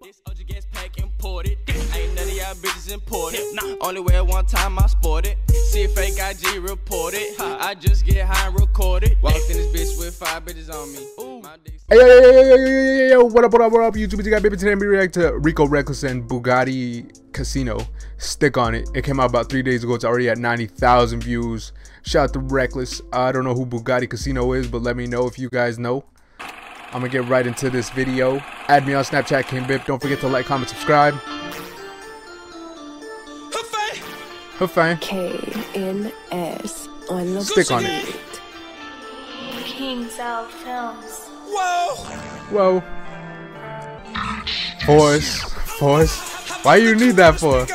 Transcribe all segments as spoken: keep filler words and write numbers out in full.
This O G gets pack imported. Ain't none of y'all bitches imported. Nah. Only way one time I sported. See a fake I G reported. I just get high and recorded. Walked in this bitch with five bitches on me. Ooh. Hey, yo, yo, yo, yo, yo, yo, yo, what up, what up, what up, YouTube? You got baby. Today we react to Rico Recklezz and Boogotti Kasino. Stick on it. It came out about three days ago. It's already at ninety thousand views. Shout out to Recklezz. I don't know who Boogotti Kasino is, but let me know if you guys know. I'm gonna get right into this video. Add me on Snapchat, King Bip. Don't forget to like, comment, subscribe. Her fan. K N S on the Stick on it. King Sal Films. Whoa. Whoa. Force. Force. Why you need that for?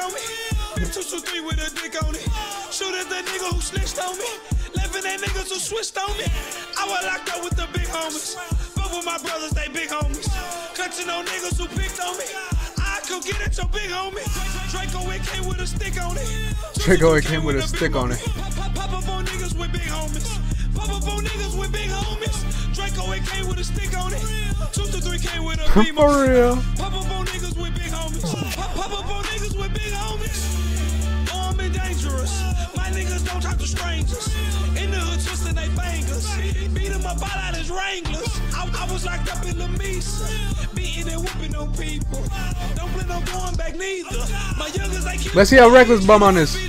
Shoot at that nigga who snitched on me. Laughing at niggas who switched on me. I was locked up with the big homies. But with my brothers, they big homies. Clutching on niggas who picked on me. I could get at your big homie. Draco, it came with a stick on it. Draco, it came with a stick on it. Pop up on niggas with big homies. Pop up on niggas with big homies. Draco, it came with a stick on it. Two to three came with a beam. For real. Pop up on niggas with big homies. Pop, pop up on niggas with big homies. Armed and dangerous. My niggas don't talk to strangers. In the hood, twisting they fingers. Beat them up all out his Wranglers. I, I was locked up in the Mesa. Beating and whooping on people. Don't plan on going back neither. My youngers, they keep. Let's see how Recklezz bum on this.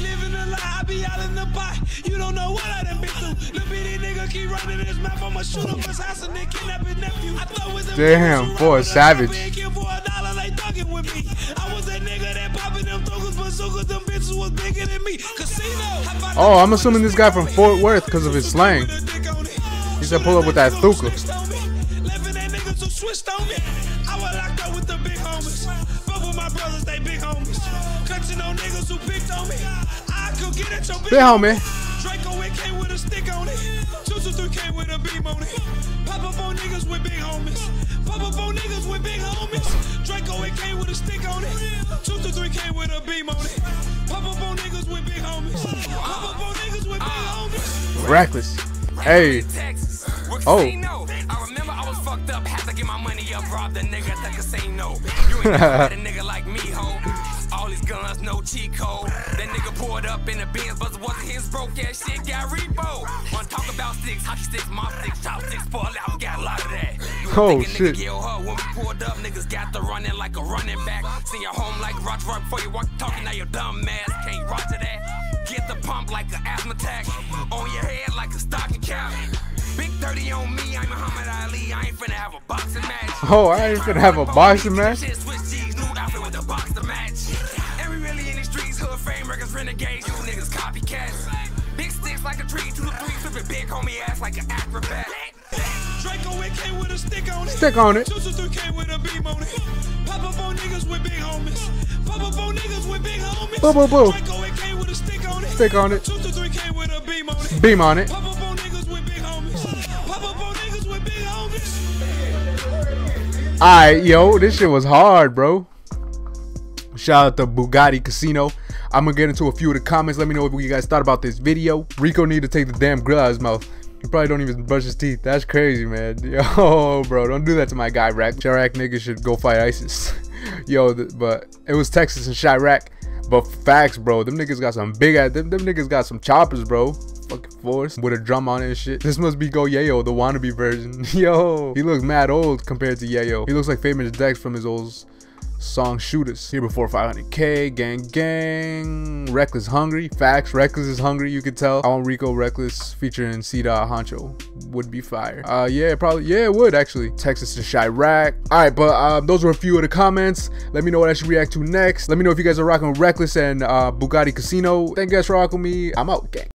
You don't know what I done been through. Little bitty nigga keep running his mouth. I'ma shoot up his house and then kidnap his nephew. Damn, boy, savage. I was that nigga that popping them thugas, bazookas, them bitches was bigger than me. Casino. Oh, I'm assuming this guy from Fort Worth because of his slang. He said pull up with that thuka. Laughing at niggas who switched on me. I was locked up with the big homies. But with my brothers, they big homies. Clutching on niggas who picked on me. I could get at your big homie. Draco, it came with a stick on it. Two to three came with a beam on it. Pop up on niggas with big homies. Pop up on niggas with big homies. Draco, it came with a stick on it. Two to three came with a beam on it. Pop up on niggas with big homies. Pop up on niggas with big homies. Recklezz. Hey. Oh. I remember I was fucked up, had to get my money up, robbed a nigga at the casino. You ain't got a nigga like me, ho. All these guns, no cheat code. That nigga pulled up in the Benz, but it wasn't his broke ass shit, got repo. Wanna talk about sticks, hockey sticks, mop sticks, chop sticks, spoil out, got a lot of that. Oh shit. Nigga, when we pulled up, niggas got to running like a running back. Send your home like Roger right before you walk talking, now your dumb ass can't roger that. Get the pump like an asthma attack, on your head like a stocking cap. Big thirty on me, I'm Muhammad Ali, I ain't finna have a boxing match. Oh, I ain't finna have a boxing match? Switch G's, new outfit with a boxer match. And we really in the streets, hood fame records, renegades, you niggas copycats. Big sticks like a tree, two to three, flipping big homie ass like an acrobat. Draco, it came with a stick on it. Stick on it. Two to three came with a beam on it. Pop up on niggas with big homies. Pop up on niggas with big homies. Boo, boo, boo. Draco, it came with a stick on it. Stick on it. Two to three came with a beam on it. Beam on it. Pop up on niggas with big homies. Pop up on niggas with big homies. Alright, yo, this shit was hard, bro. Shout out to Boogotti Kasino. I'm gonna get into a few of the comments. Let me know what you guys thought about this video. Rico need to take the damn grill out of his mouth. He probably don't even brush his teeth. That's crazy, man. Yo, bro, don't do that to my guy, Rack. Chirac niggas should go fight ISIS. Yo, but it was Texas and Chirac. But facts, bro. Them niggas got some big ass. Them, them niggas got some choppers, bro. Fucking force with a drum on it and shit. This must be Go Yayo, the wannabe version. Yo, he looks mad old compared to Yayo. He looks like Famous Dex from his old song Shooters. Here before five hundred K, gang gang. Recklezz hungry. Facts, Recklezz is hungry, you could tell. I want Rico Recklezz featuring C-Dot Honcho. Would be fire. Uh yeah, probably, yeah, it would actually. Texas to Chirac. Alright, but uh, those were a few of the comments. Let me know what I should react to next. Let me know if you guys are rocking with Recklezz and uh, Boogotti Kasino. Thank you guys for rocking with me. I'm out, gang.